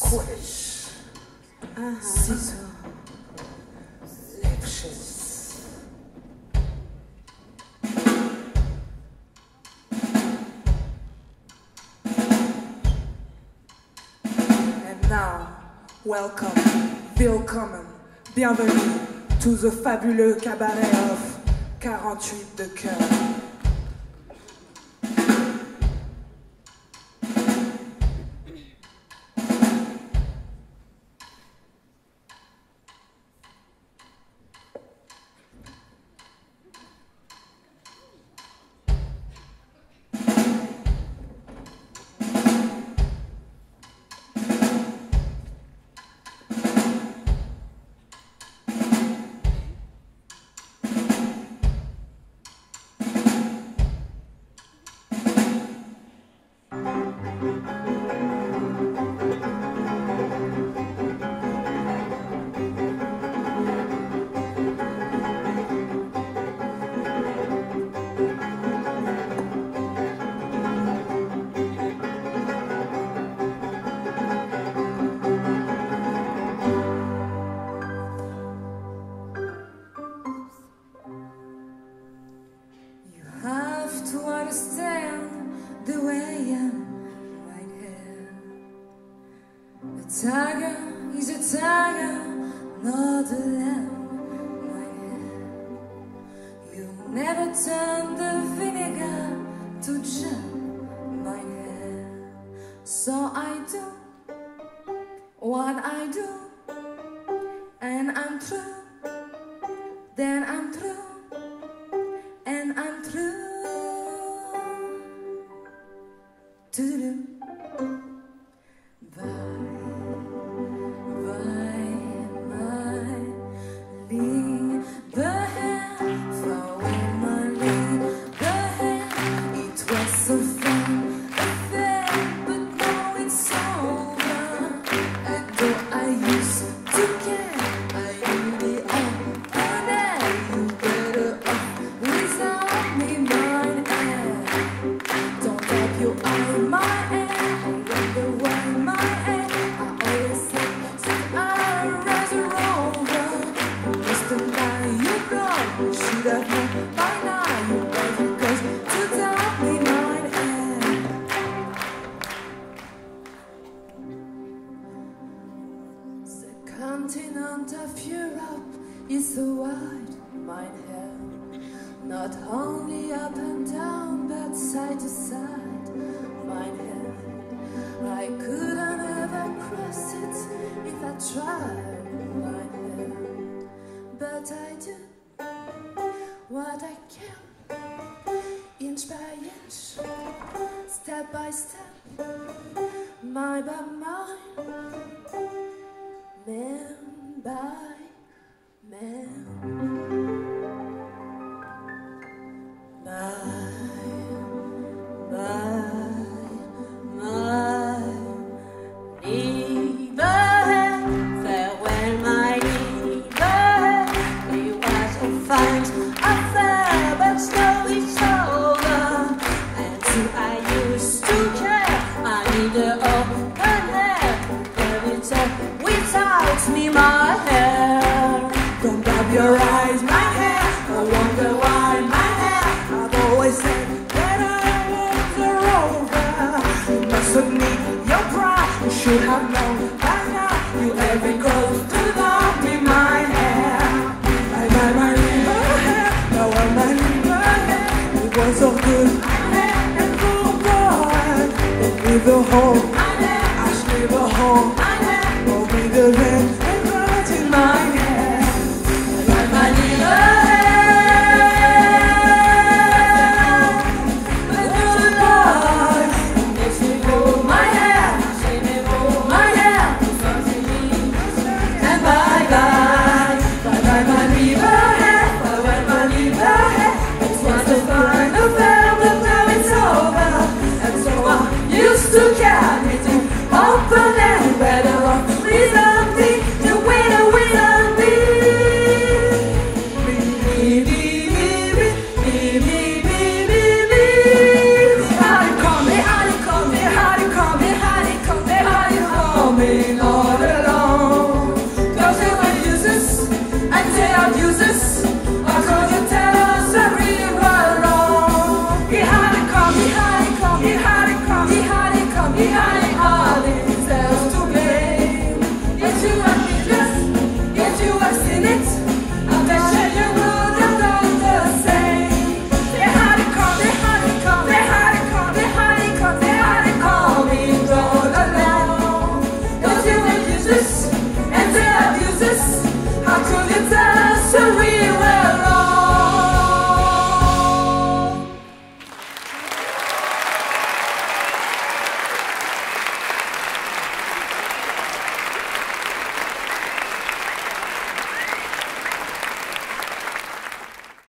squish, scissor, lepshes. And now, welcome, willkommen, bienvenue to the fabuleux cabaret of 48 de cœur. To understand the way I'm right here. A tiger is a tiger, not a lamb, right here. You never turn the vinegar to jam, right here. So I do what I do, and I'm true, then I'm true, and I'm true. Bye, leave the hand, follow my lead, the hand. It was so fun, affair, but now it's over. And though I used to care, I really am, and you better off without me, mine. And don't have you on my end. Continent of Europe is so wide, mine hair. Not only up and down, but side to side, mine hair. I couldn't ever cross it if I tried, mine hair. But I do what I can, inch by inch, step by step, mile by mile. Man by man.